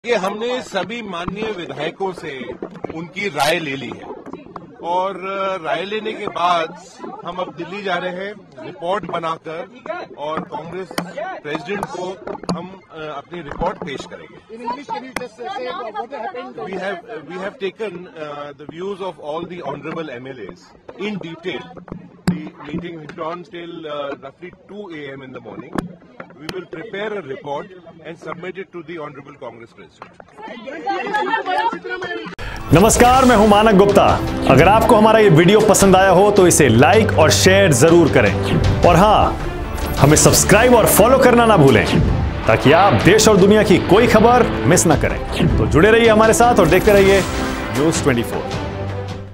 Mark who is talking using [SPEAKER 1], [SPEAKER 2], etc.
[SPEAKER 1] कि हमने सभी माननीय विधायकों से उनकी राय ले ली है और राय लेने के बाद हम अब दिल्ली जा रहे हैं रिपोर्ट बनाकर और कांग्रेस प्रेसिडेंट को हम अपनी रिपोर्ट पेश करेंगे। We have taken the views of all the honourable MLAs in detail. The meeting went on till roughly 2 a.m. in the morning. We will prepare a report and submit it to the Honorable Congress President.
[SPEAKER 2] नमस्कार, मैं हूं मानक गुप्ता। अगर आपको हमारा ये video पसंद आया हो तो इसे लाइक और शेयर जरूर करें और हाँ, हमें सब्सक्राइब और फॉलो करना ना भूलें ताकि आप देश और दुनिया की कोई खबर मिस ना करें। तो जुड़े रहिए हमारे साथ और देखते रहिए न्यूज़ 24।